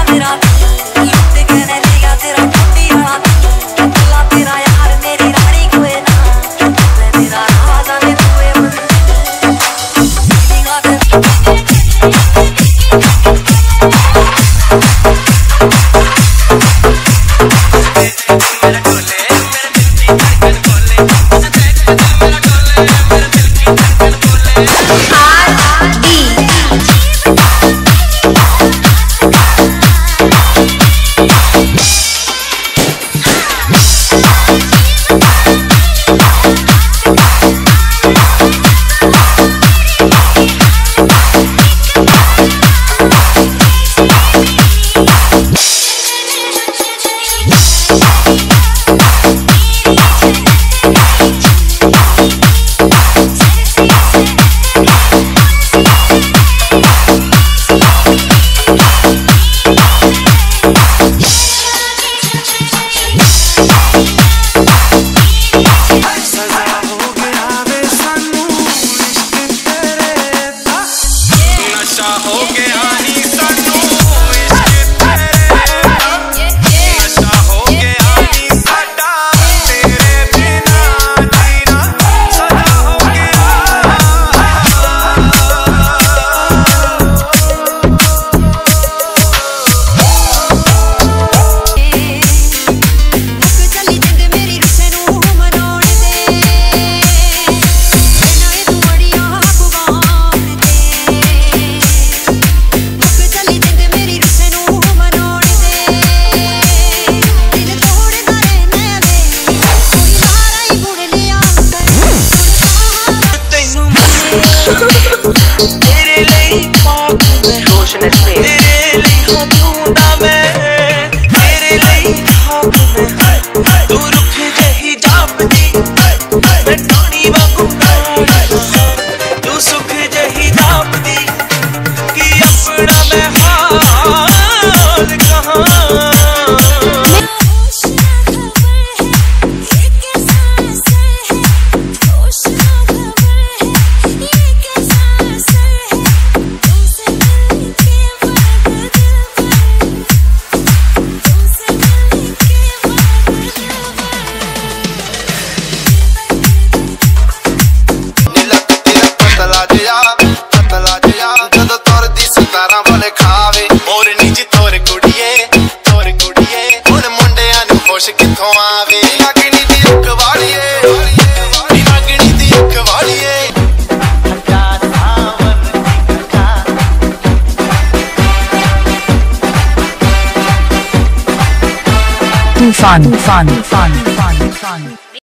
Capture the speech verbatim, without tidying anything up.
तेरे लिए पाप में रोशनी तेरे लिए हूँ मैं तेरे लिए पाप में तू रुख जही जापदी मैं टोनी वांगू तू सुख जही जापदी कि अपना मैं हाल कहाँ किथों आवे लगनी दी अख वालिए लगनी दी अख वालिए तूफान तूफान तूफान तूफान तूफान